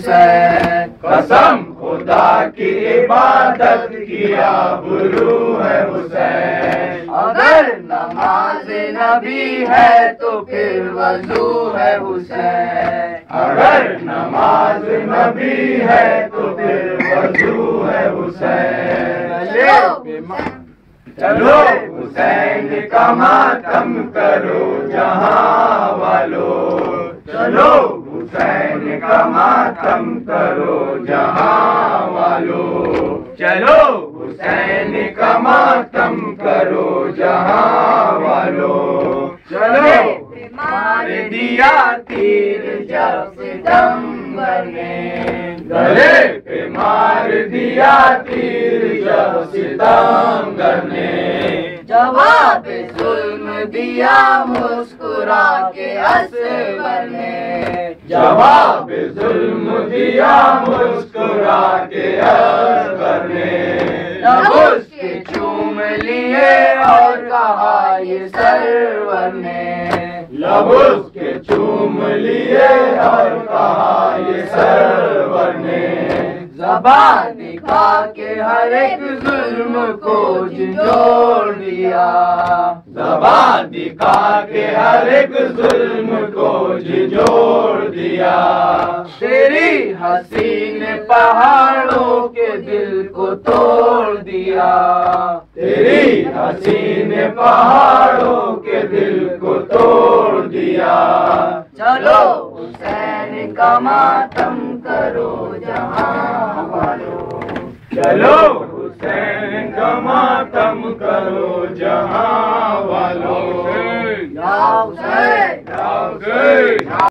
कसम खुदा की इबादत किया गुरु है हुसैन। अगर नमाज नबी है तो फिर वजू है हुसैन। अगर नमाज नबी है तो फिर वजू है हुसैन। चलो हुसैन का मातम करो जहां वालों। चलो हुसैन का मातम करो जहां वालों। चलो हुसैन का मातम करो जहां वालों। चलो मार दिया तीर जब सितंबर ने, गले पे मार दिया तीर जब सितंबर ने। जवाब जुल्म दिया मुस्कुरा के असगर ने। जवाब जुल्म दिया मुस्कुरा के असगर ने। लब उसके चूम लिए और कहा ये सरवर ने। लब उसके चूम लिए और कहा ये सरवर ने। ज़बान दिखा के हर एक जुल्म को झिझोड़ दिया। ज़बान दिखा के हर एक जुल्म को झिझोड़ दिया। तेरी हसीन पहाड़ों के दिल को तोड़ दिया। तेरी हसीन पहाड़ों के दिल को तोड़ दिया। चलो हुसैन का मातम करो जहां वालों। चलो हुसैन का मातम करो जहां वालों। या हुसैन।